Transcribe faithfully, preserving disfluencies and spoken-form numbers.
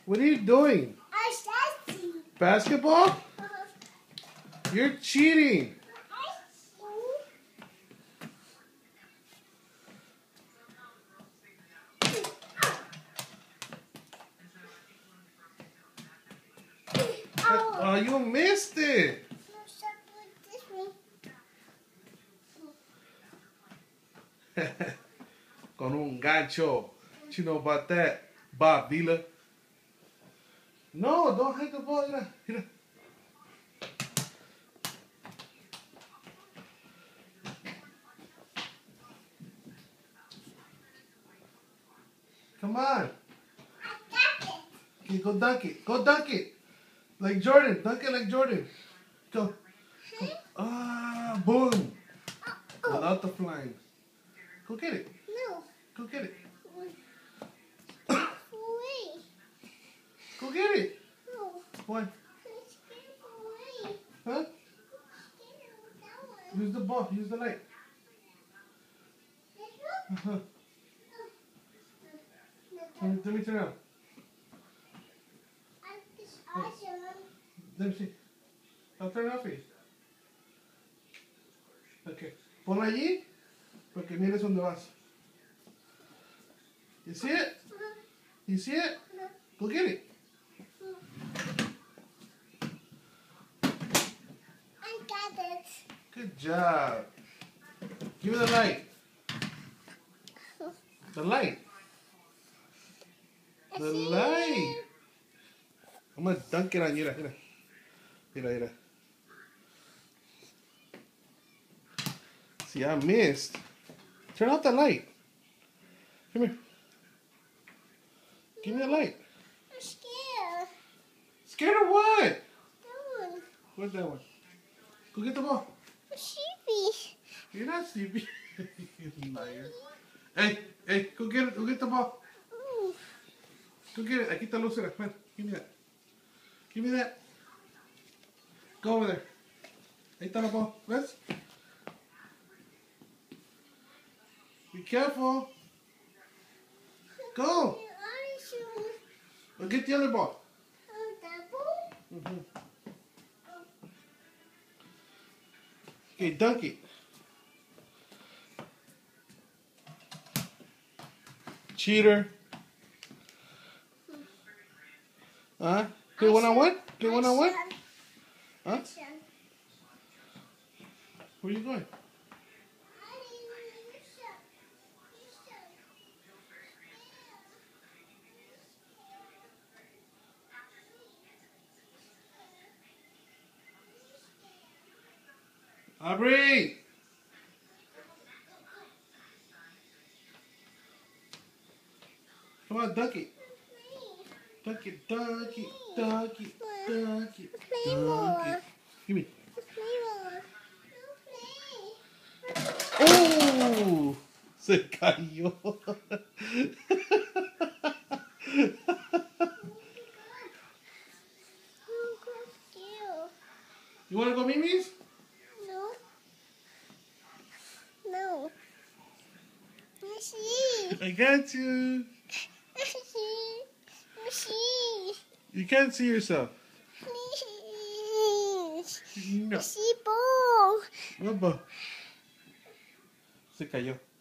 What are you doing? Basketball? You're cheating. Oh, you missed it. Con un gancho. What you know about that, Bob Vila? No, don't hit the ball. Mira, mira. Come on. Okay, go dunk it. Go dunk it. Like Jordan. Dunk it like Jordan. Go. Go. Ah, boom. Without the flying. Go get it. No. Go get it. Away. Go get it. No. What? Let's get away. Huh? Let's get that one. Use the ball. Use the light. This one? Uh-huh. No, Let me, let me turn around. it's awesome. Let me see. I'll turn it off for you. Okay. Ponla allí para que mires dónde vas. You see it? You see it? Go get it. I got it. Good job. Give me the light. The light. The light. I'm gonna dunk it on you. Mira, mira. Mira, mira. See, I missed. Turn out the light. Come here. Give me the light. I'm scared. Scared of what? That one. Where's that one? Go get the ball. I'm sleepy. You're not sleepy. You liar. Hey, hey, go get it. Go get the ball. Ooh. Go get it. Aquí está Lucera. Man, give me that. Give me that. Go over there. Ahí está la ball. ¿Ves? Be careful. Go. Go get the other ball. Mm-hmm. Okay, dunk it. Cheater. Huh? Play one on one? Play one on one? Huh? Where are you going? Aubrey! Come on, dunk it. Dunk it, dunk it, dunk it, dunk it, dunk it. Give me. ¡Oh! Se cayó. You want to go, Mimi's? No. No. I see. I got you. I see. I see. You can't see yourself. Please. No. I see ball. What ball? Se cayó.